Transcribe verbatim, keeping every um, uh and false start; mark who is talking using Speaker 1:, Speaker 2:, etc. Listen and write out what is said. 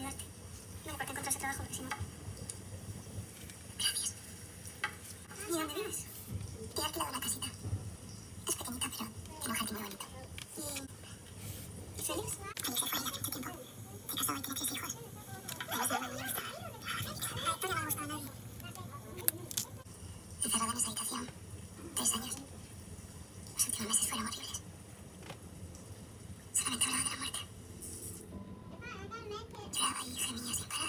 Speaker 1: ayudarte. No me importa encontrar ese trabajo porque si no... Gracias. ¿Y dónde vives? Te he alquilado una casita. Es pequeñita, pero tiene un jardín muy bonito. ¿Y... ¿Y Félix? Félix se fue ya hace mucho tiempo. Se casó y tiene tres hijos. Además, a mí me gustaba. A Héctor no me ha gustado a nadie. Encerrada en esa habitación. Tres años. Los últimos meses fueron horribles. Solamente hablaba de la muerte. Lloraba y gemía sin parar.